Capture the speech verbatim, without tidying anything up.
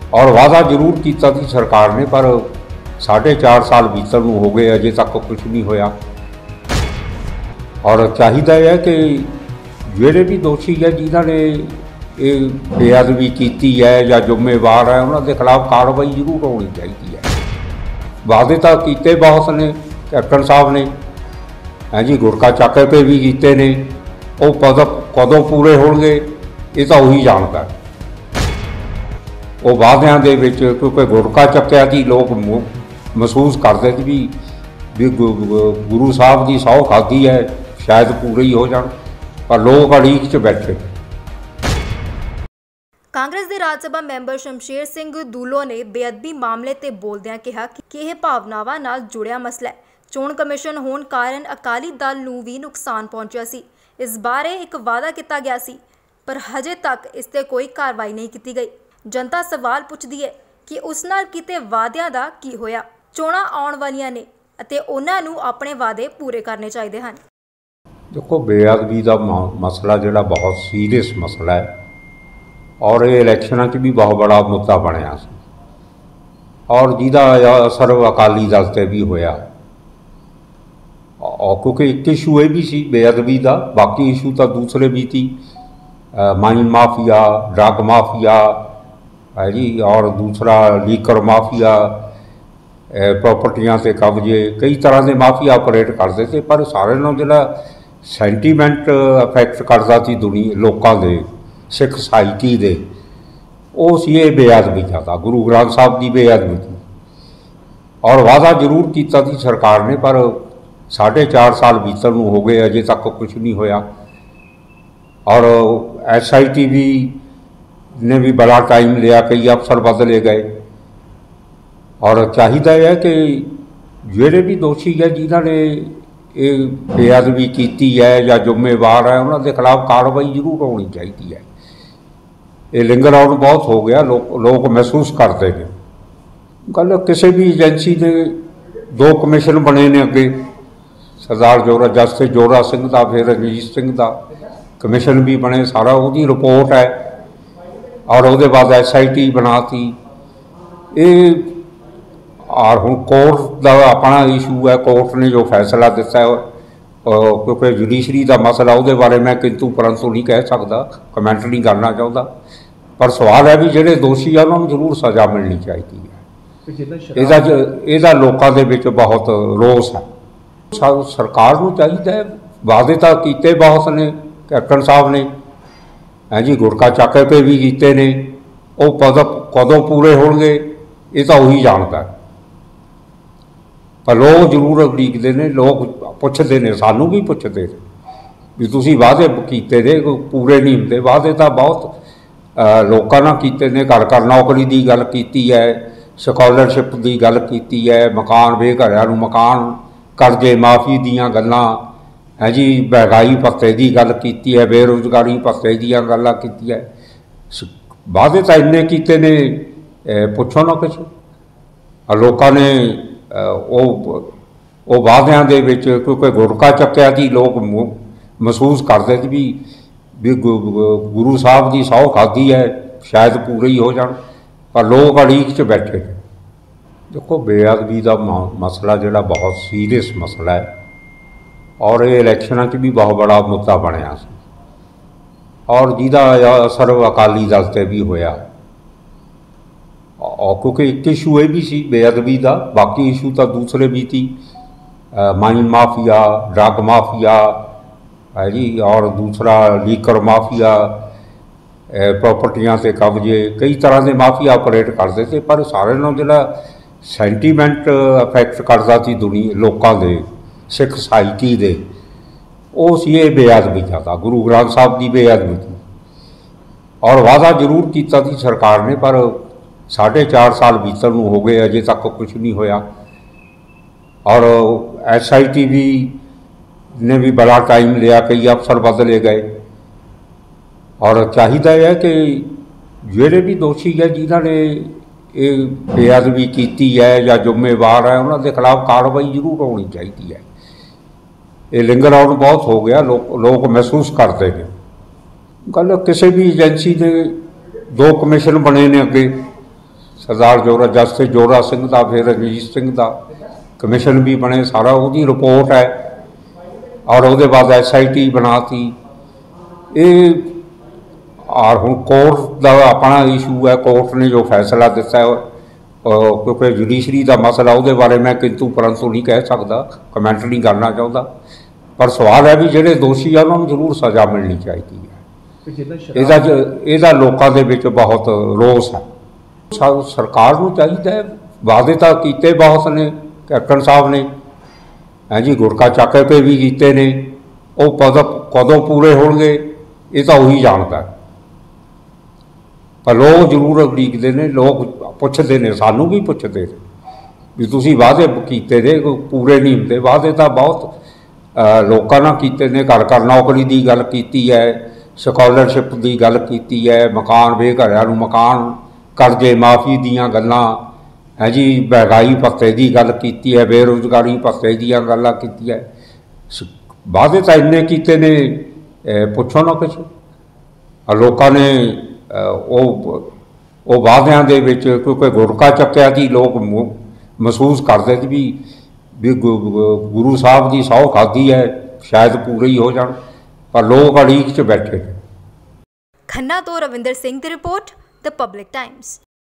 और वादा जरूर किया थी सरकार ने, पर साढ़े चार साल बीतन नूं हो गए, अजे तक कुछ नहीं होया। और चाहिए है कि जोड़े भी दोषी है जिन्हों ने ये बेअदबी की है या जिम्मेवार है, उन्होंने खिलाफ कार्रवाई जरूर होनी चाहिए है। वादे तो किए बहुत ने कैप्टन साहब ने, हैं जी, गुरका चाके पे भी किए ने, वो कदों कदों पूरे होंगे ये तो उही जानता है। वो वादियां दे विच क्योंकि गुरका चक्या जी लोग महसूस करते भी भी गुरु साहब की सौ खाधी है, शायद पूरे ही हो जाए, पर लोग अड़ीक च बैठे। कांग्रेस के राज सभा मैंबर शमशेर सिंह दूलो ने बेअदबी मामले ते बोलदियां कहा कि यह भावनावां नाल जुड़िया मसला है। चोण कमिशन होने कारण अकाली दल नूं भी नुकसान पहुंचा सी। इस बारे एक वादा किया गया सी, पर हजे तक इस ते कोई कार्रवाई नहीं की गई। जनता सवाल पुछदी है कि उस नाल कीते वादियां दा की होया। चोणां आउण वालियां ने अते उन्हां नूं अपने वादे पूरे करने चाहिए हैं। देखो, बेअदबी का मसला जिहड़ा बहुत सीरियस मसला है और ये इलैक्शनां च भी बहुत बड़ा मुद्दा बनया सी और जिहदा असर अकाली दल ते भी होया। और क्योंकि एक इशू ये भी सी बेअदबी का, बाकी इशू तो दूसरे भी थी, माइन माफिया, ड्रग माफिया है जी, और दूसरा लीकर माफिया, प्रॉपर्टियां से कब्जे, कई तरह के माफिया ऑपरेट करते थे। पर सारे नालों जिहड़ा सेंटीमेंट अफेक्ट करता सी दुनिया लोगों के, सिख सोसाइटी के, वो सी ये बेअदबी ज़्यादा, गुरु ग्रंथ साहब की बेअदबी थी। और वादा जरूर किया थी सरकार ने, पर साढ़े चार साल बीतन नूं हो गए, अजे तक कुछ नहीं होया। और एस आई टी भी ने भी बड़ा टाइम लिया, कई अफसर बदले गए। और चाहिए है कि जोड़े भी दोषी है जिन्हों ने ये बेअदबी की है या जिम्मेवार है, उन्होंने खिलाफ कार्रवाई जरूर होनी चाहिए है। ये लिंगर आउट बहुत हो गया, लोग लोग महसूस करते हैं। गल किसी भी एजेंसी ने दो कमिशन बने ने अगे, सरदार जोरा जस्टिस जोरा सिंह का, फिर रंजीत सिंह का कमिशन भी बने, सारा उसकी रिपोर्ट है। और उसके बाद एस आई टी बनाती ये। और हुण कोर्ट का अपना इशू है, कोर्ट ने जो फैसला दिता है, क्योंकि जुडिशरी का मसला, उसके बारे मैं किंतु परंतु नहीं कह सकता, कमेंट नहीं करना चाहता। पर सवाल है भी जोड़े दोषी है उन्होंने जरूर सज़ा मिलनी चाहिए है। इसका लोगों के विच बहुत रोस है। सरकार को चाहिए है, वादे तो किए बहुत ने कैप्टन साहब ने, हैं जी, गुरका चाके पे भी किए ने, वो कदों कदों पूरे होंगे ये तो उही जानता है। पर लोग जरूर उड़ीकते हैं, लोग पुछते हैं, सानू भी पुछते हैं भी तुसीं वादे किए थे पूरे नहीं होंगे। वादे तो बहुत लोगों ने किए ने, घर घर नौकरी की गल की है, स्कॉलरशिप की गल की है, मकान बेघरियां नूं मकान, कर्जे माफ़ी दीयां गल्लां, है जी, महंगाई भत्ते की गल की है, बेरोजगारी भत्ते दीयां गल्लां की है। वादे तो इन्ने किए ने, पुछो ना कुछ। लोगों ने वो वादियां दे विच क्योंकि गुरका चक्या जी लोग महसूस करते भी भी गुरु साहब की सौ खाधी है, शायद पूरे ही हो जाए, पर लोग अड़ीक च बैठे। देखो, बेअदबी का मसला जिहड़ा बहुत सीरियस मसला है और ये इलैक्शनां च भी बहुत बड़ा मुद्दा बनया सी और जिहदा असर अकाली दल ते भी होया। और क्योंकि एक इशू ये भी सी बेअदबी का, बाकी इशू तो दूसरे भी थी, माइन माफिया, ड्रग माफिया है जी, और दूसरा लीकर माफिया, प्रॉपर्टियां से कब्जे, कई तरह के माफिया ऑपरेट करते थे। पर सारे नालों जिहड़ा सेंटीमेंट अफेक्ट करता सी दुनिया लोगों के, सिख सोसाइटी के, वो सी ये बेअदबी ज़्यादा, गुरु ग्रंथ साहब की बेअदबी थी। और वादा जरूर किया थी सरकार ने, पर साढ़े चार साल बीतन नूं हो गए, अजे तक कुछ नहीं होया। और एस आई टी भी ने भी बड़ा टाइम लिया, कई अफसर बदले गए। और चाहिए है कि जोड़े भी दोषी है जिन्हों ने ये बेअदबी की है या जिम्मेवार है, उन्होंने खिलाफ कार्रवाई जरूर होनी चाहिए है। ये लिंगर आउट बहुत हो गया, लोग लोग महसूस करते हैं। गल किसी भी एजेंसी ने दो कमिशन बने ने अगे, सरदार जोरा जस्टिस जोरा सिंह का, फिर रंजीत सिंह का कमिशन भी बने, सारा उसकी रिपोर्ट है। और उसके बाद एस आई टी बनाती। ये और हुण कोर्ट का अपना इशू है, कोर्ट ने जो फैसला दिता है, क्योंकि जुडिशरी का मसला, उसके बारे मैं किंतु परंतु नहीं कह सकता, कमेंट नहीं करना चाहता। पर सवाल है भी ਜਿਹੜੇ ਦੋਸ਼ੀ ਆ ਉਹਨਾਂ ਨੂੰ ਜ਼ਰੂਰ ਸਜ਼ਾ ਮਿਲਣੀ ਚਾਹੀਦੀ ਹੈ। ਇਹਦਾ ਇਹਦਾ ਲੋਕਾਂ ਦੇ ਵਿੱਚ ਬਹੁਤ ਰੋਸ ਹੈ। ਸਰਕਾਰ ਨੂੰ ਚਾਹੀਦਾ ਹੈ, ਵਾਅਦੇ ਤਾਂ ਕੀਤੇ ਬਹੁਤ ਨੇ ਕੈਪਟਨ ਸਾਹਿਬ ਨੇ, ਹੈ ਜੀ, ਗੁੜਕਾ ਚੱਕ ਕੇ ਵੀ ਕੀਤੇ ਨੇ, ਉਹ ਕਦੋਂ ਕਦੋਂ ਪੂਰੇ ਹੋਣਗੇ ਇਹ ਤਾਂ ਉਹੀ ਜਾਣਦਾ। ਪਰ ਲੋਕ ਜ਼ਰੂਰ ਉਡੀਕਦੇ ਨੇ, ਲੋਕ ਪੁੱਛਦੇ ਨੇ, ਸਾਨੂੰ ਵੀ ਪੁੱਛਦੇ ਨੇ ਵੀ ਤੁਸੀਂ ਵਾਅਦੇ ਕੀਤੇ ਨੇ ਪੂਰੇ ਨਹੀਂ ਹੁੰਦੇ। ਵਾਅਦੇ ਤਾਂ ਬਹੁਤ ਲੋਕਾਂ ਨਾਲ ਕੀਤੇ ਨੇ, ਘਰ ਘਰ ਨੌਕਰੀ ਦੀ ਗੱਲ ਕੀਤੀ ਹੈ, ਸਕਾਲਰਸ਼ਿਪ ਦੀ ਗੱਲ ਕੀਤੀ ਹੈ, ਮਕਾਨ ਬੇਘਰਿਆਂ ਨੂੰ ਮਕਾਨ, ਕਰਜ਼ੇ ਮਾਫੀ ਦੀਆਂ ਗੱਲਾਂ, ਹੈ ਜੀ, ਮਹਿੰਗਾਈ ਭੱਤੇ ਦੀ ਗੱਲ ਕੀਤੀ ਹੈ, ਬੇਰੁਜ਼ਗਾਰੀ ਭੱਤੇ ਦੀਆਂ ਗੱਲਾਂ ਕੀਤੀਆਂ। ਵਾਅਦੇ ਤਾਂ ਇੰਨੇ ਕੀਤੇ ਨੇ, ਪੁੱਛੋ ਨਾ ਕੁਛ। ਲੋਕਾਂ ਨੇ ਉਹ ਉਹ ਵਾਅਦਿਆਂ ਦੇ ਵਿੱਚ ਕਿਉਂਕਿ ਗੁੜਕਾ ਚੱਕਿਆ ਸੀ, ਲੋਕ ਮਹਿਸੂਸ ਕਰਦੇ ਸੀ ਵੀ ਵੀ ਗੁਰੂ ਸਾਹਿਬ ਦੀ ਸਹੁੰ ਖਾਧੀ ਹੈ, ਸ਼ਾਇਦ ਪੂਰੇ ਹੀ ਹੋ ਜਾਣ, ਪਰ ਲੋਕ ਅੜੀਕ 'ਚ ਬੈਠੇ ਨੇ। ਖੰਨਾ ਤੋਂ ਰਵਿੰਦਰ ਸਿੰਘ ਦੀ ਰਿਪੋਰਟ, ਦ ਪਬਲਿਕ ਟਾਈਮਸ।